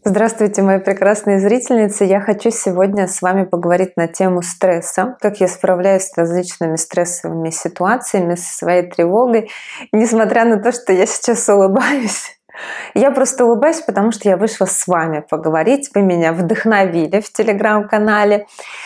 Здравствуйте, мои прекрасные зрительницы! Я хочу сегодня с вами поговорить на тему стресса, как я справляюсь с различными стрессовыми ситуациями, со своей тревогой. Несмотря на то, что я сейчас улыбаюсь, я просто улыбаюсь, потому что я вышла с вами поговорить. Вы меня вдохновили в телеграм-канале.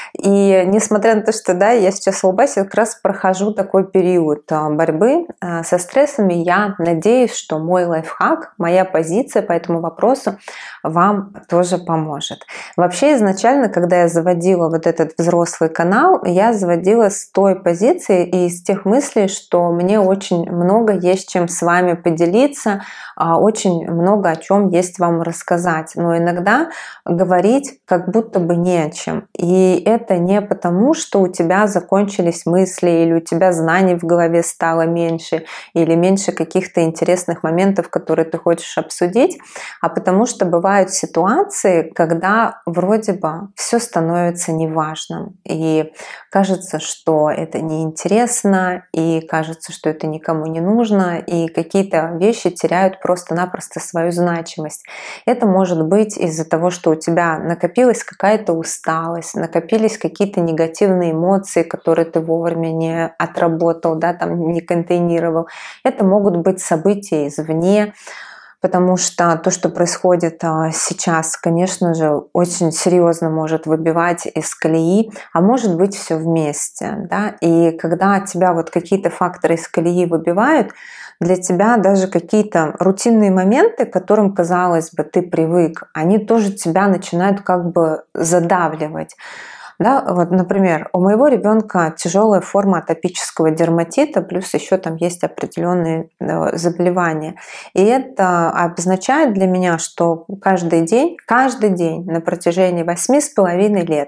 И несмотря на то, что я сейчас улыбаюсь, я как раз прохожу такой период борьбы со стрессами. Я надеюсь, что мой лайфхак, моя позиция по этому вопросу вам тоже поможет. Вообще изначально, когда я заводила вот этот взрослый канал, я заводила с той позиции и из тех мыслей, что мне очень много есть чем с вами поделиться, очень много о чем есть вам рассказать. Но иногда говорить как будто бы не о чем. И это не потому, что у тебя закончились мысли, или у тебя знаний в голове стало меньше, или меньше каких-то интересных моментов, которые ты хочешь обсудить, а потому что бывают ситуации, когда вроде бы все становится неважным. И кажется, что это неинтересно, и кажется, что это никому не нужно, и какие-то вещи теряют просто-напросто свою значимость. Это может быть из-за того, что у тебя накопилась какая-то усталость, накопились какие-то негативные эмоции, которые ты вовремя не отработал, не контейнировал. Это могут быть события извне, потому что то, что происходит сейчас, конечно же, очень серьезно может выбивать из колеи, а может быть все вместе. И когда тебя какие-то факторы из колеи выбивают, для тебя даже какие-то рутинные моменты, к которым, казалось бы, ты привык, они тоже тебя начинают как бы задавливать. Например, у моего ребенка тяжелая форма атопического дерматита, плюс еще там есть определенные заболевания. И это обозначает для меня, что каждый день на протяжении 8,5 лет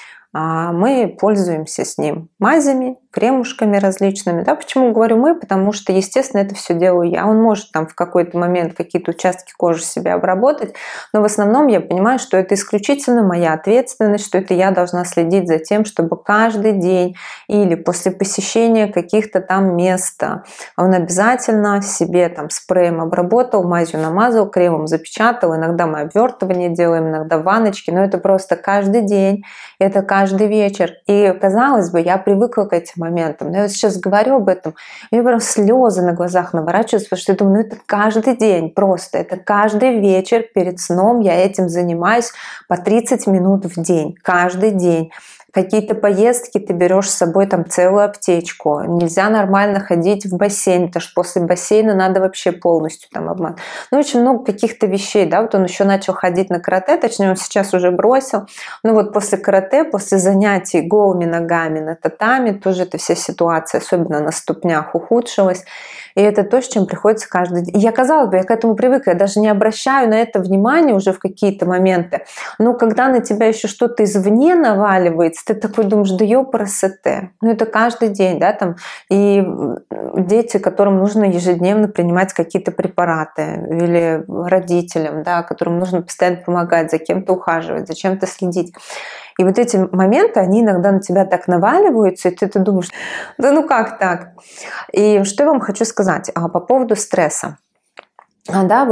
мы пользуемся с ним мазями, кремушками различными. Почему говорю мы? Потому что, естественно, это все делаю я. Он может в какой-то момент какие-то участки кожи себе обработать, но в основном я понимаю, что это исключительно моя ответственность, что это я должна следить за тем, чтобы каждый день или после посещения каких-то там мест он обязательно себе спреем обработал, мазью намазал, кремом запечатал. Иногда мы обвертывание делаем, иногда ванночки, но это просто каждый день, это каждый вечер. И, казалось бы, я привыкла к этим моментам. Но я сейчас говорю об этом, у меня прям слезы на глазах наворачиваются, потому что я думаю, это каждый день просто, это каждый вечер перед сном я этим занимаюсь по 30 минут в день, каждый день. Какие-то поездки ты берешь с собой целую аптечку. Нельзя нормально ходить в бассейн, потому что после бассейна надо вообще полностью обман. Очень много каких-то вещей. Он еще начал ходить на карате, точнее он сейчас уже бросил. После карате, после занятий голыми ногами на татами, тоже эта вся ситуация, особенно на ступнях, ухудшилась. И это то, с чем приходится каждый день. Я, казалось бы, я к этому привыкла, я даже не обращаю на это внимания уже в какие-то моменты. Но когда на тебя еще что-то извне наваливается, ты такой думаешь, да ёпрст. Это каждый день, и дети, которым нужно ежедневно принимать какие-то препараты, или родителям, которым нужно постоянно помогать, за кем-то ухаживать, за чем-то следить. И эти моменты, они иногда на тебя так наваливаются, и ты думаешь, как так? И что я вам хочу сказать по поводу стресса. У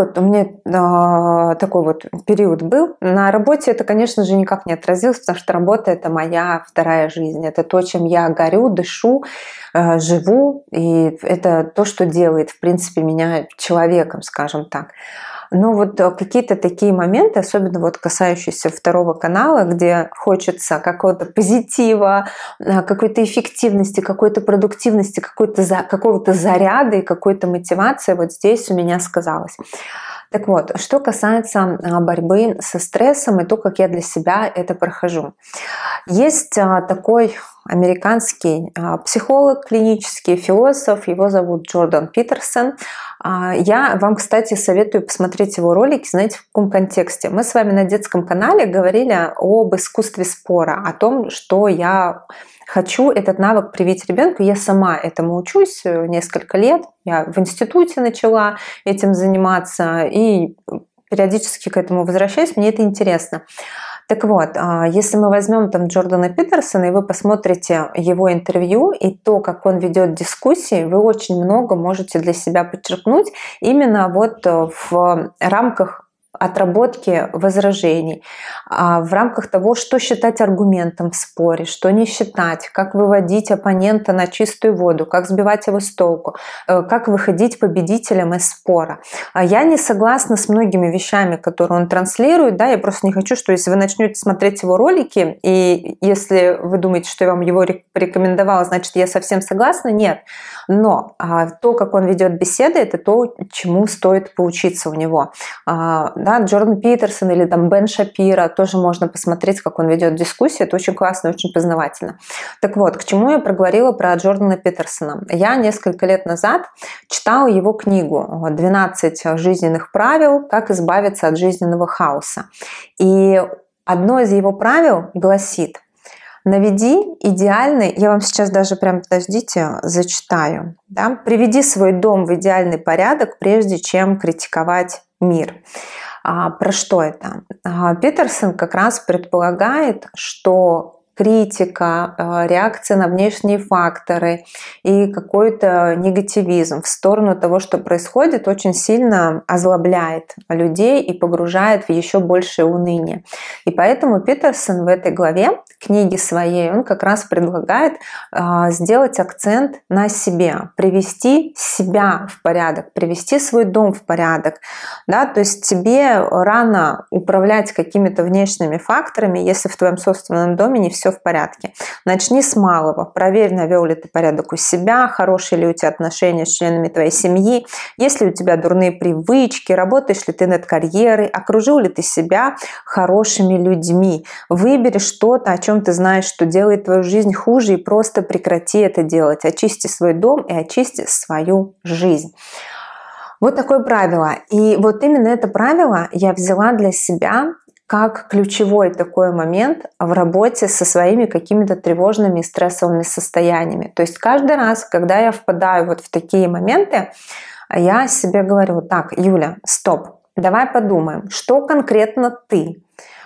меня такой период был. На работе это, конечно же, никак не отразилось, потому что работа – это моя вторая жизнь. Это то, чем я горю, дышу, живу. И это то, что делает, в принципе, меня человеком, скажем так. Но какие-то такие моменты, особенно касающиеся второго канала, где хочется какого-то позитива, какой-то эффективности, какой-то продуктивности, какого-то заряда и какой-то мотивации, здесь у меня сказалось. Так вот, что касается борьбы со стрессом и то, как я для себя это прохожу. Есть такой американский психолог, клинический философ, его зовут Джордан Питерсон. Я вам, кстати, советую посмотреть его ролики, знаете, в каком контексте. Мы с вами на детском канале говорили об искусстве спора, о том, что я хочу этот навык привить ребенку. Я сама этому учусь несколько лет. Я в институте начала этим заниматься и периодически к этому возвращаюсь. Мне это интересно. Так вот, если мы возьмем Джордана Питерсона, и вы посмотрите его интервью и то, как он ведет дискуссии, вы очень много можете для себя подчеркнуть именно в рамках отработки возражений, в рамках того, что считать аргументом в споре, что не считать, как выводить оппонента на чистую воду, как сбивать его с толку, как выходить победителем из спора. Я не согласна с многими вещами, которые он транслирует, да, я просто не хочу, что если вы начнете смотреть его ролики, и если вы думаете, что я вам его порекомендовала, значит, я совсем согласна, нет. Но то, как он ведет беседы, это то, чему стоит поучиться у него. Да, Джордан Питерсон или там Бен Шапиро, тоже можно посмотреть, как он ведет дискуссии, это очень классно, очень познавательно. Так вот, к чему я проговорила про Джордана Питерсона. Я несколько лет назад читала его книгу «12 жизненных правил. Как избавиться от жизненного хаоса». И одно из его правил гласит: наведи идеальный, я вам сейчас даже прям, подождите, зачитаю, да? Приведи свой дом в идеальный порядок, прежде чем критиковать мир. Про что это? Питерсон как раз предполагает, что критика, реакция на внешние факторы и какой-то негативизм в сторону того, что происходит, очень сильно озлобляет людей и погружает в еще большее уныние. И поэтому Питерсон в этой главе книги своей, он как раз предлагает сделать акцент на себе, привести себя в порядок, привести свой дом в порядок. Да? То есть тебе рано управлять какими-то внешними факторами, если в твоем собственном доме не все в порядке. Начни с малого. Проверь, навел ли ты порядок у себя, хорошие ли у тебя отношения с членами твоей семьи, есть ли у тебя дурные привычки, работаешь ли ты над карьерой, окружил ли ты себя хорошими людьми. Выбери что-то, о чем ты знаешь, что делает твою жизнь хуже, и просто прекрати это делать. Очисти свой дом и очисти свою жизнь. Вот такое правило. И вот именно это правило я взяла для себя как ключевой такой момент в работе со своими какими-то тревожными и стрессовыми состояниями. То есть каждый раз, когда я впадаю вот в такие моменты, я себе говорю: так, Юля, стоп, давай подумаем, что конкретно ты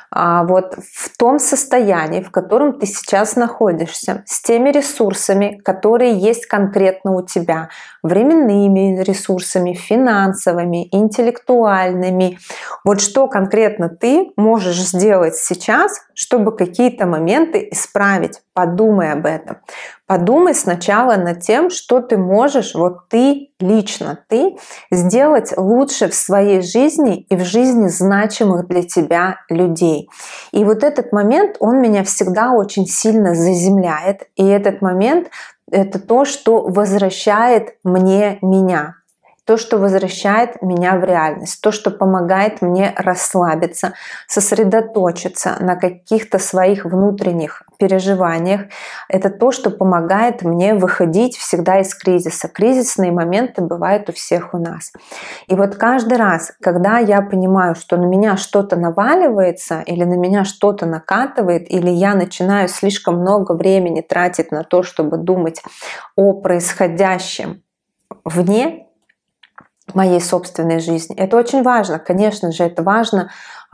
вот в том состоянии, в котором ты сейчас находишься, с теми ресурсами, которые есть конкретно у тебя, временными ресурсами, финансовыми, интеллектуальными. Вот что конкретно ты можешь сделать сейчас, чтобы какие-то моменты исправить. Подумай об этом. Подумай сначала над тем, что ты можешь, вот ты, лично ты, сделать лучше в своей жизни и в жизни значимых для тебя людей. И вот этот момент, он меня всегда очень сильно заземляет. И этот момент — это то, что возвращает мне меня. То, что возвращает меня в реальность, то, что помогает мне расслабиться, сосредоточиться на каких-то своих внутренних переживаниях. Это то, что помогает мне выходить всегда из кризиса. Кризисные моменты бывают у всех у нас. И вот каждый раз, когда я понимаю, что на меня что-то наваливается, или на меня что-то накатывает, или я начинаю слишком много времени тратить на то, чтобы думать о происходящем вне моей собственной жизни. Это очень важно, конечно же, это важно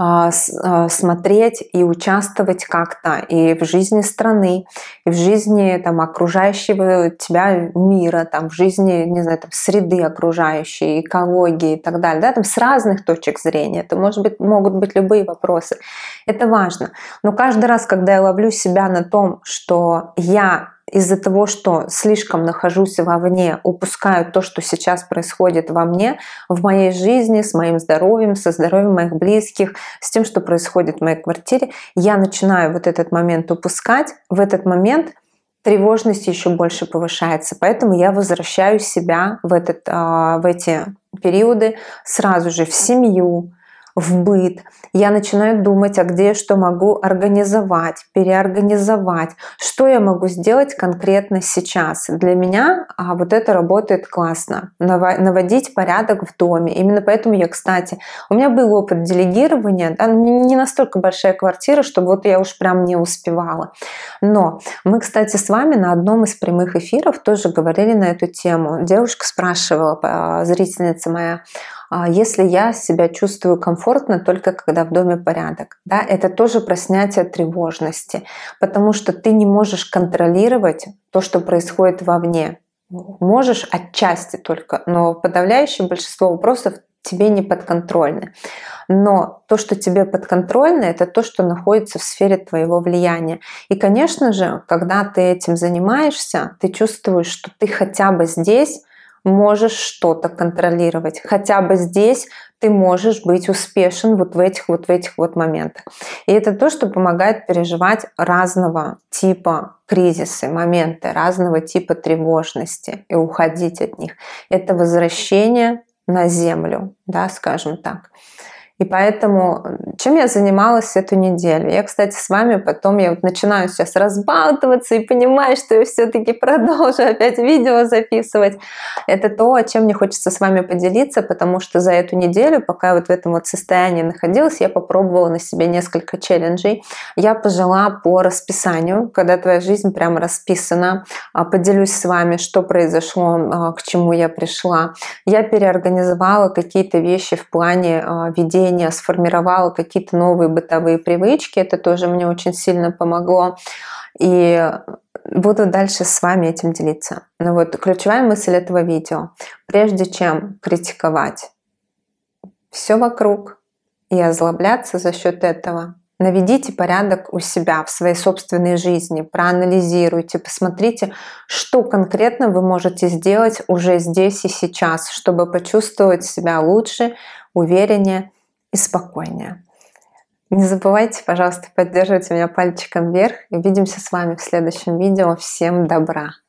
смотреть и участвовать как-то и в жизни страны, и в жизни там, окружающего тебя мира, там, в жизни, не знаю, там, среды окружающей, экологии и так далее, да, там, с разных точек зрения. Это могут быть любые вопросы. Это важно. Но каждый раз, когда я ловлю себя на том, что я из-за того, что слишком нахожусь вовне, упускаю то, что сейчас происходит во мне, в моей жизни, с моим здоровьем, со здоровьем моих близких, с тем, что происходит в моей квартире, я начинаю вот этот момент упускать. В этот момент тревожность еще больше повышается. Поэтому я возвращаю себя в эти периоды сразу же в семью, в быт. Я начинаю думать, а где я что могу организовать, переорганизовать, что я могу сделать конкретно сейчас. Для меня вот это работает классно. Наводить порядок в доме. Именно поэтому я, кстати, у меня был опыт делегирования, да, не настолько большая квартира, чтобы вот я уж прям не успевала. Но мы, кстати, с вами на одном из прямых эфиров тоже говорили на эту тему. Девушка спрашивала, зрительница моя, если я себя чувствую комфортно только когда в доме порядок. Да, это тоже про снятие тревожности, потому что ты не можешь контролировать то, что происходит вовне. Можешь отчасти только, но подавляющее большинство вопросов тебе не подконтрольны. Но то, что тебе подконтрольно, это то, что находится в сфере твоего влияния. И, конечно же, когда ты этим занимаешься, ты чувствуешь, что ты хотя бы здесь можешь что-то контролировать. Хотя бы здесь ты можешь быть успешен вот в этих моментах. И это то, что помогает переживать разного типа кризисы, моменты, разного типа тревожности и уходить от них. Это возвращение на землю, да, скажем так. И поэтому, чем я занималась эту неделю? Я, кстати, с вами потом, я вот начинаю сейчас разбалтываться и понимаю, что я все-таки продолжу опять видео записывать. Это то, чем мне хочется с вами поделиться, потому что за эту неделю, пока я вот в этом вот состоянии находилась, я попробовала на себе несколько челленджей. Я пожила по расписанию, когда твоя жизнь прямо расписана. Поделюсь с вами, что произошло, к чему я пришла. Я переорганизовала какие-то вещи в плане ведения, сформировала какие-то новые бытовые привычки. Это тоже мне очень сильно помогло. И буду дальше с вами этим делиться. Но вот ключевая мысль этого видео. Прежде чем критиковать все вокруг и озлобляться за счет этого, наведите порядок у себя в своей собственной жизни, проанализируйте, посмотрите, что конкретно вы можете сделать уже здесь и сейчас, чтобы почувствовать себя лучше, увереннее и спокойнее. Не забывайте, пожалуйста, поддерживать меня пальчиком вверх. Увидимся с вами в следующем видео. Всем добра!